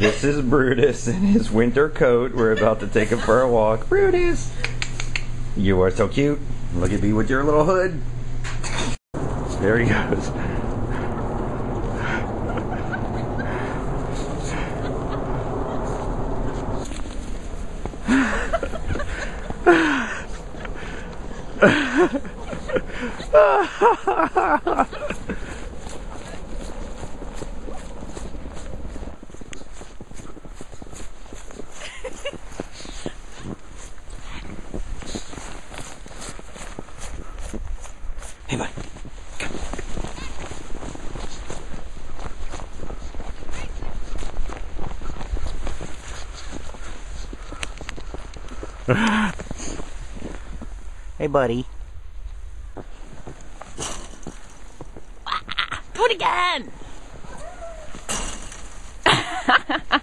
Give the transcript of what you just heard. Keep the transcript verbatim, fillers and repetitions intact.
This is Brutus in his winter coat. We're about to take him for a walk. Brutus! You are so cute. Look at me with your little hood. There he goes. Hey, bud. Come. Hey, buddy. Do it again!